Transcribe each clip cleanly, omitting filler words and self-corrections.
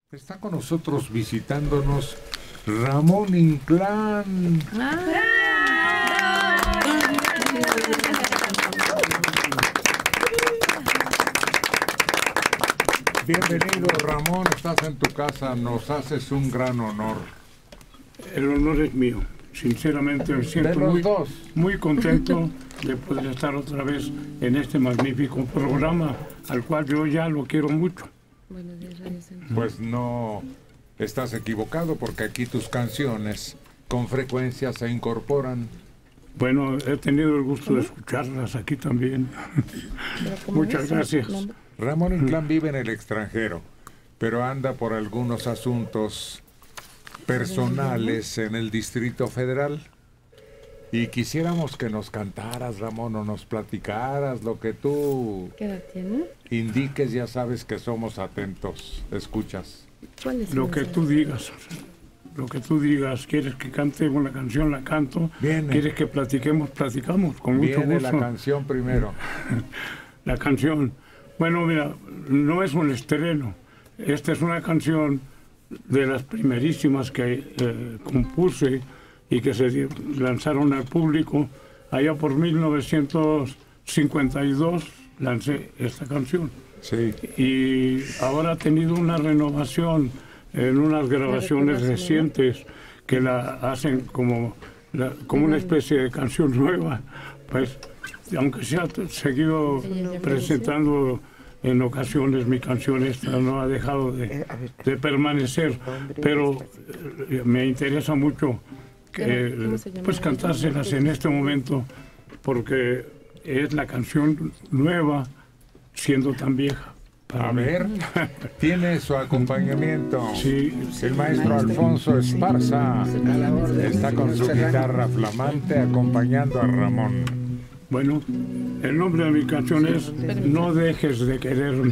Está con nosotros visitándonos Ramón Inclán. Bienvenido, Ramón, estás en tu casa, nos haces un gran honor. El honor es mío, sinceramente me siento muy contento de poder estar otra vez en este magnífico programa, al cual yo ya lo quiero mucho. Pues no estás equivocado, porque aquí tus canciones con frecuencia se incorporan. Bueno, he tenido el gusto de escucharlas aquí también. Muchas gracias. Ramón Inclán vive en el extranjero, pero anda por algunos asuntos personales en el Distrito Federal. Y quisiéramos que nos cantaras, Ramón, o nos platicaras lo que tú indiques. Ya sabes que somos atentos, escuchas. Lo que tú digas, lo que tú digas. ¿Quieres que cante una canción? La canto. Viene. ¿Quieres que platiquemos? Platicamos, con mucho gusto. La canción primero. La canción. Bueno, mira, no es un estreno. Esta es una canción de las primerísimas que compuse y que se lanzaron al público. Allá por 1952 lancé esta canción. Sí. Y ahora ha tenido una renovación en unas grabaciones recientes que la hacen como una especie de canción nueva. Pues, aunque se ha seguido presentando en ocasiones, mi canción esta no ha dejado de permanecer, pero me interesa mucho pues cantárselas en este momento, porque es la canción nueva siendo tan vieja. A ver, tiene su acompañamiento. Sí. El maestro Alfonso Esparza está con su guitarra flamante acompañando a Ramón. Bueno, el nombre de mi canción es No dejes de quererme.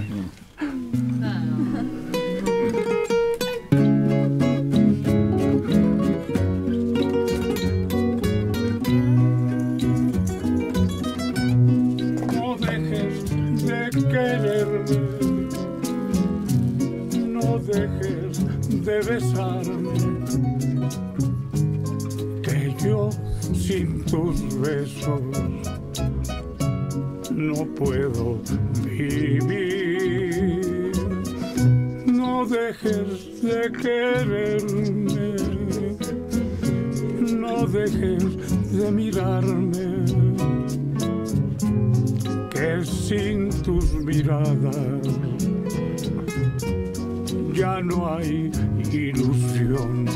No dejes de quererme, no dejes de besarme, que yo sin tus besos no puedo vivir. No dejes de quererme, no dejes de mirarme, que sin tus miradas ya no hay ilusión,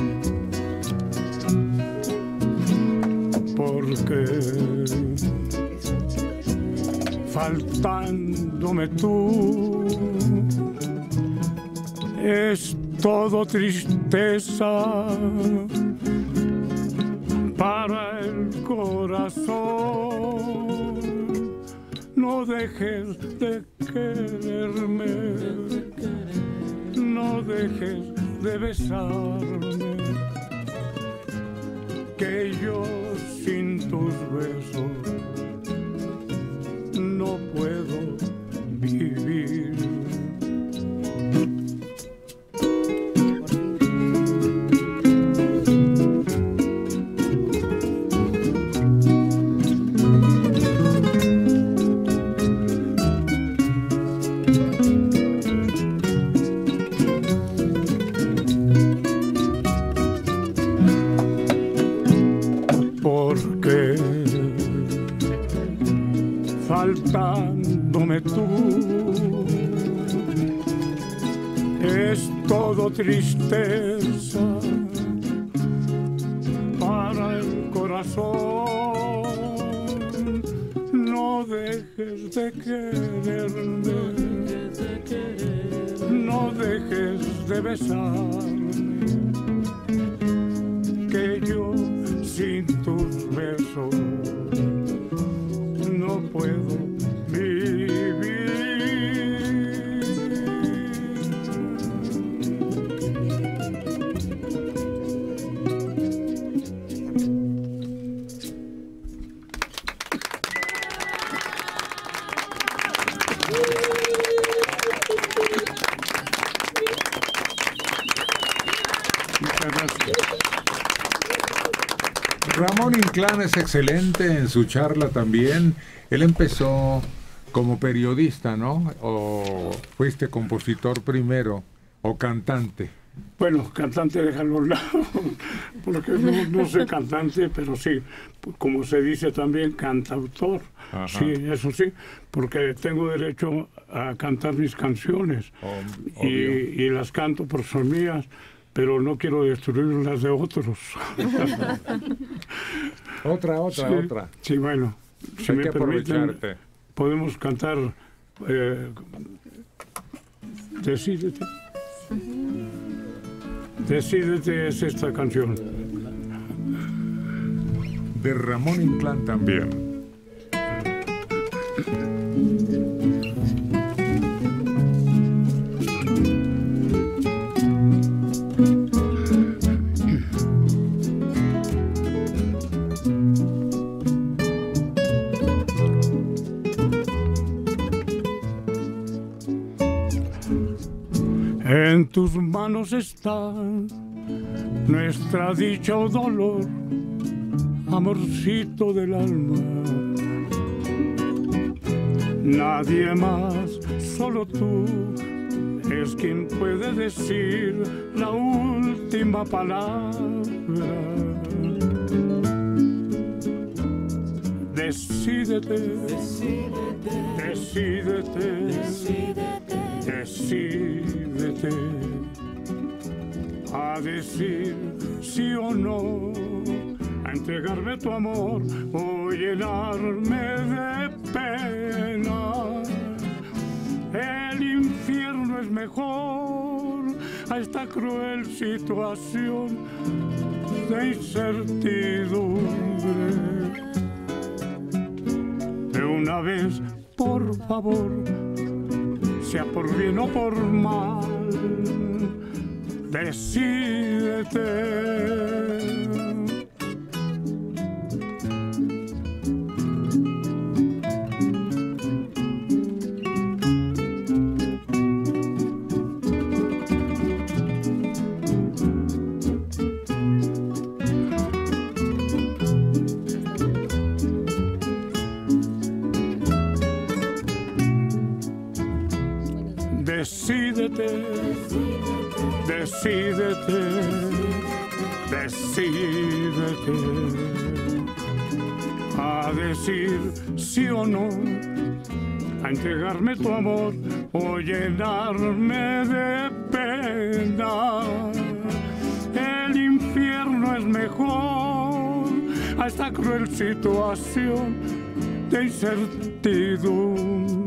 porque faltándome tú es todo tristeza para el corazón. No dejes de quererme, no dejes de besarme, que yo sin tus besos no puedo vivir. Porque faltándome tú es todo tristeza para el corazón. No dejes de quererme, no dejes de besarme, que yo sin tus besos no puedo vivir. Muchas gracias. Ramón Inclán es excelente en su charla también. Él empezó como periodista, ¿no? ¿O fuiste compositor primero o cantante? Bueno, cantante déjalo a un lado, porque no soy cantante, pero sí, como se dice también, cantautor. Ajá. Sí, eso sí, porque tengo derecho a cantar mis canciones y las canto por son mías, pero no quiero destruir las de otros. Otra. Sí, bueno, si me permiten, podemos cantar Decídete. Decídete es esta canción. De Ramón Inclán también. En tus manos está nuestra dicha o dolor, amorcito del alma. Nadie más, solo tú, es quien puede decir la última palabra. Decídete, decídete, decídete a decir sí o no, a entregarme tu amor o llenarme de pena. El infierno es mejor a esta cruel situación de incertidumbre. De una vez, por favor, sea por bien o por mal, decídete. Decídete, decídete, decídete a decir sí o no, a entregarme tu amor o llenarme de pena. El infierno es mejor a esta cruel situación de incertidumbre.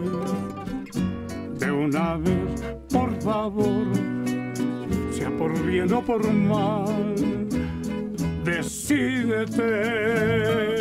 De una vez, por favor, sea por bien o por mal, decídete.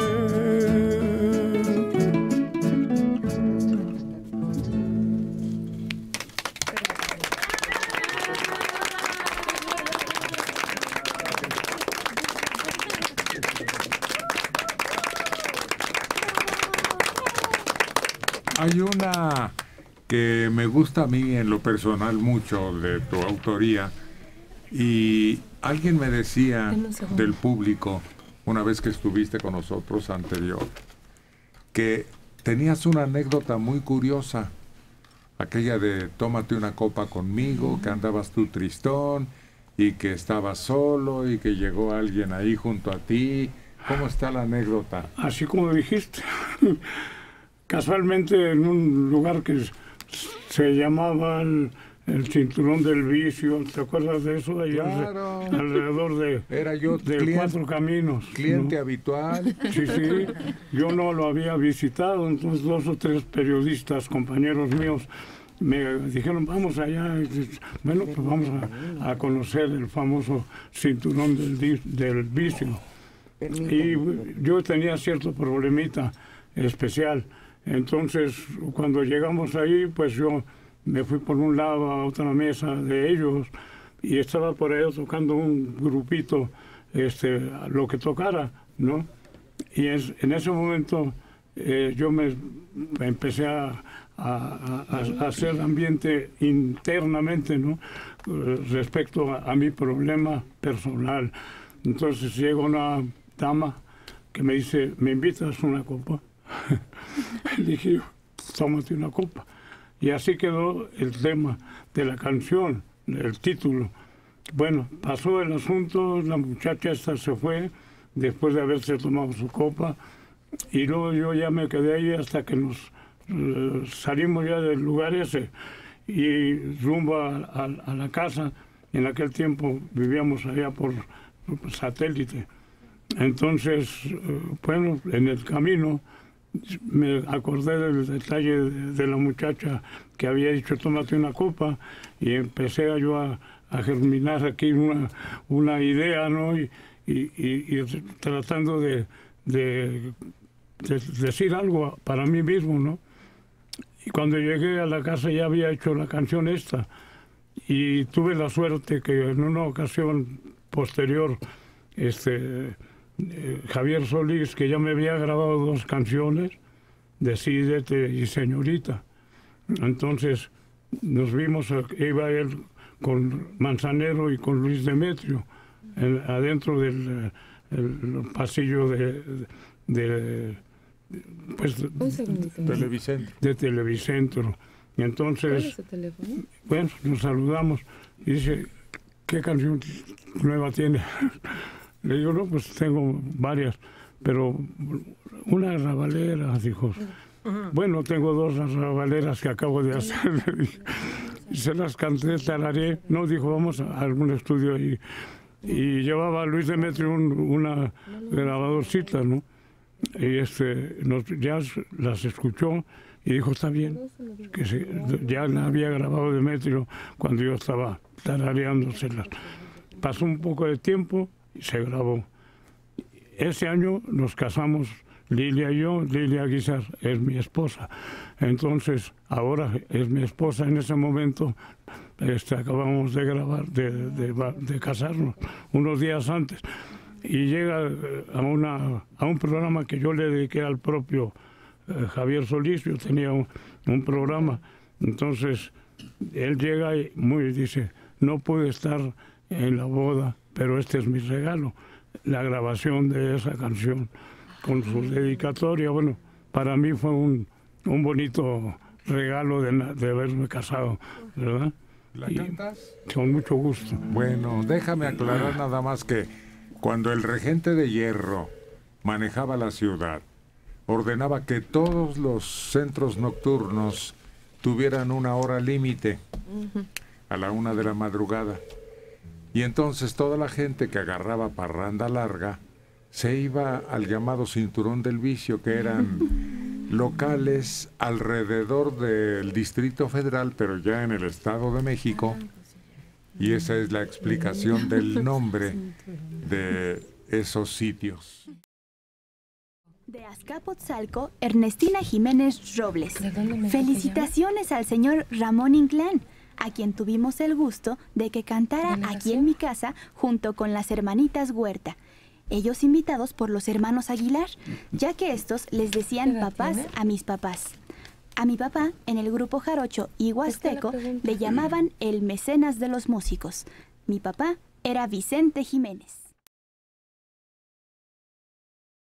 Hay una que me gusta a mí en lo personal mucho de tu autoría, y alguien me decía del público una vez que estuviste con nosotros anterior que tenías una anécdota muy curiosa, aquella de tómate una copa conmigo, que andabas tú tristón y que estabas solo y que llegó alguien ahí junto a ti. ¿Cómo está la anécdota? Así como dijiste, casualmente en un lugar que se llamaba el Cinturón del Vicio, ¿te acuerdas de eso? Allá claro. Alrededor de, era yo de cliente, Cuatro Caminos. Cliente, ¿no? Habitual. Sí, sí. Yo no lo había visitado, entonces 2 o 3 periodistas, compañeros míos, me dijeron, vamos allá. Bueno, pues vamos a conocer el famoso Cinturón del Vicio. Y yo tenía cierto problemita especial. Entonces, cuando llegamos ahí, pues yo me fui por un lado a otra mesa de ellos y estaba por ahí tocando un grupito, lo que tocara, ¿no? Y en ese momento yo me empecé a hacer ambiente internamente, ¿no? Respecto a mi problema personal. Entonces llega una dama que me dice, ¿me invitas una copa? Le dije, tómate una copa. Y así quedó el tema de la canción, el título. Bueno, pasó el asunto, la muchacha esta se fue después de haberse tomado su copa, y luego yo ya me quedé ahí hasta que nos salimos ya del lugar ese y rumbo a la casa. En aquel tiempo vivíamos allá por satélite. Entonces, bueno, en el camino me acordé del detalle de la muchacha que había dicho tómate una copa, y empecé yo a germinar aquí una idea, ¿no? Y tratando de decir algo para mí mismo, ¿no? Y cuando llegué a la casa ya había hecho la canción esta, y tuve la suerte que en una ocasión posterior Javier Solís, que ya me había grabado 2 canciones, Decídete y Señorita. Entonces nos vimos, iba él con Manzanero y con Luis Demetrio adentro del pasillo de Televicentro. De Televicentro. Y entonces, ¿Cuál es su teléfono? bueno, nos saludamos y dice, ¿qué canción nueva tiene? Le digo, no, pues tengo varias, pero una rabalera, dijo. Bueno, tengo 2 rabaleras que acabo de hacer. Se las canté, tararé. No, dijo, vamos a algún estudio ahí. Y llevaba a Luis Demetrio una grabadorcita, ¿no? Y ya las escuchó y dijo, está bien, que ya la había grabado Demetrio cuando yo estaba tarareándoselas. Pasó un poco de tiempo y se grabó. Ese año nos casamos, Lilia y yo. Lilia Guizar es mi esposa. Entonces, ahora es mi esposa. En ese momento acabamos de grabar, de casarnos, unos días antes. Y llega a un programa que yo le dediqué al propio Javier Solís. Yo tenía un programa. Entonces, él llega y dice, no pude estar en la boda, pero este es mi regalo, la grabación de esa canción con su dedicatoria. Bueno, para mí fue un bonito regalo de haberme casado, ¿verdad? ¿La cantas? Con mucho gusto. Bueno, déjame aclarar nada más que cuando el regente de Hierro manejaba la ciudad, ordenaba que todos los centros nocturnos tuvieran una hora límite, a la 1 de la madrugada. Y entonces toda la gente que agarraba parranda larga se iba al llamado Cinturón del Vicio, que eran locales alrededor del Distrito Federal, pero ya en el Estado de México. Y esa es la explicación del nombre de esos sitios. De Azcapotzalco, Ernestina Jiménez Robles. Felicitaciones al señor Ramón Inclán, a quien tuvimos el gusto de que cantara aquí en mi casa junto con las hermanitas Huerta, ellos invitados por los hermanos Aguilar, ya que estos les decían papás a mis papás. A mi papá, en el grupo jarocho y huasteco, le llamaban el mecenas de los músicos. Mi papá era Vicente Jiménez.